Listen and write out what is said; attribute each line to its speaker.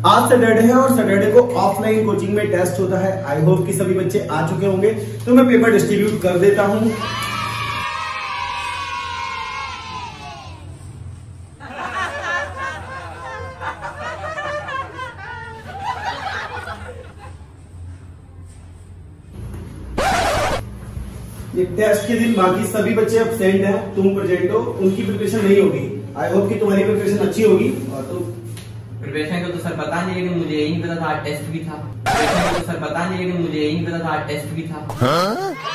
Speaker 1: आज सैटरडे है और सैटरडे को ऑफलाइन कोचिंग में टेस्ट होता है। आई होप कि सभी बच्चे आ चुके होंगे, तो मैं पेपर डिस्ट्रीब्यूट कर देता हूं। ये टेस्ट के दिन बाकी सभी बच्चे एब्सेंट हैं, तुम प्रेजेंट हो, उनकी प्रिपरेशन नहीं होगी। आई होप कि तुम्हारी प्रिपरेशन अच्छी होगी। और तुम
Speaker 2: प्रिपरेशन का तो सर पता नहीं, लेकिन मुझे यही पता था आज टेस्ट भी था। प्रिपरेशन का तो सर पता नहीं, लेकिन मुझे यही पता था आज टेस्ट भी था।